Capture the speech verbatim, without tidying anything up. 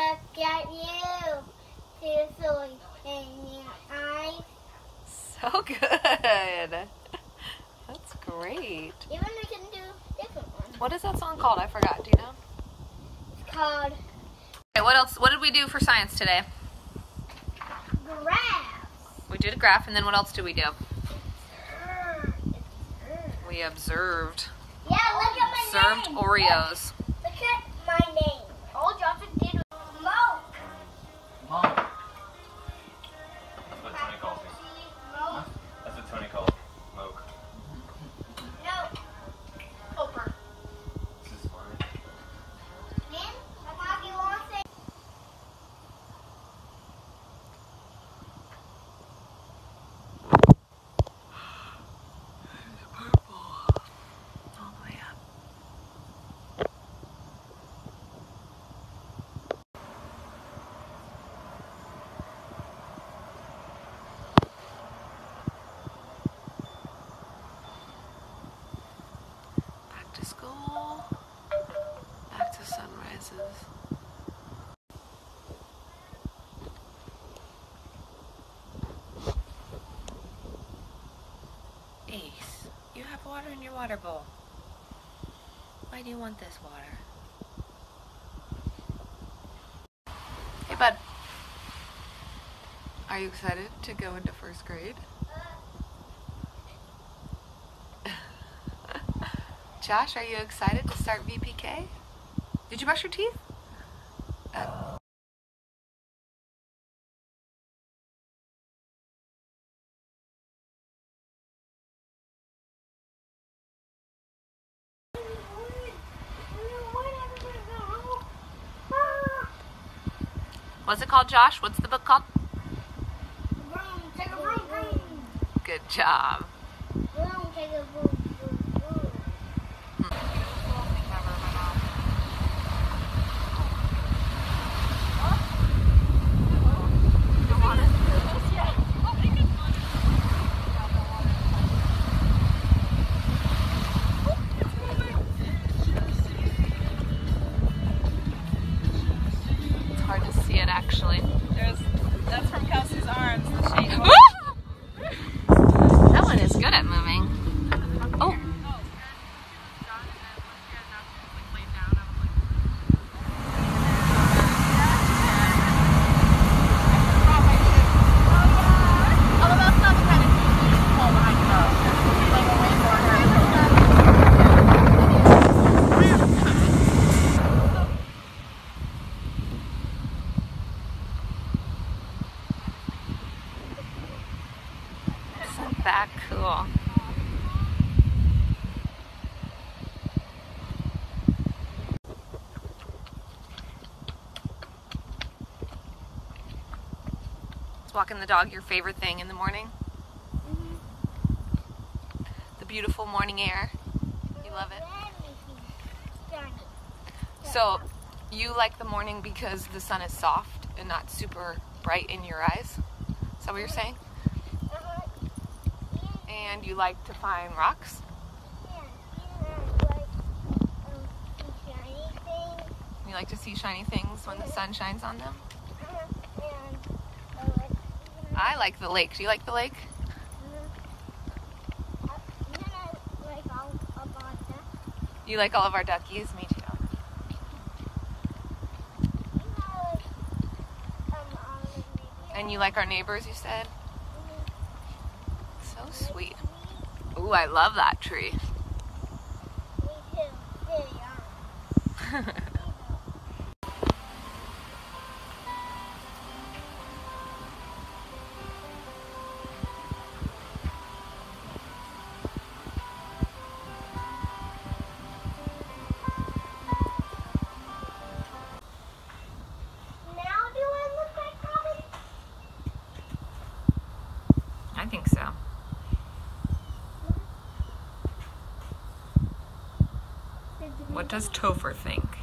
look at you. Seriously, in your eyes. So good. That's great. Even we can do different ones. What is that song called? I forgot. Do you know? It's called Okay, what else? What did we do for science today? Graphs. We did a graph, and then what else did we do? Observe. Observe. We observed. Yeah, look at my Observed name. Oreos. Look at my name. All Johnson did was smoke. Mom. That's what Tony calls me. Smoke. That's what Tony calls me. Smoke. No. Oprah. This is funny. Man, I'm talking long thing. Purple. All the way up. Back to school. Back to sunrises. Ace, you have water in your water bowl. Why do you want this water? Hey, bud. Are you excited to go into first grade? Josh, are you excited to start V P K? Did you brush your teeth? Uh, What's it called, Josh? What's the book called? Vroom, take a vroom, vroom. Good job. Vroom, take a vroom, vroom, vroom. It's hard to see it actually. There's, that's from Kelsey's arms, the shade. That one is good at moving. Oh. Isn't that cool? Is walking the dog your favorite thing in the morning? Mm-hmm. The beautiful morning air. You love it? Johnny. So, you like the morning because the sun is soft and not super bright in your eyes? Is that what you're saying? Uh-huh. And you like to find rocks? Yeah, yeah, like, um, some shiny things. You like to see shiny things when the sun shines on them? Uh-huh. And I like, you know, I like the lake. Do you like the lake? uh-huh. Uh, you know, like all about that. You like all of our duckies? Me too. You know, like, um, all of the And you like our neighbors, you said? Mhm. So sweet. Ooh, I love that tree. Me too. Really, um, now do I look like Robin? I think so. What does Topher think?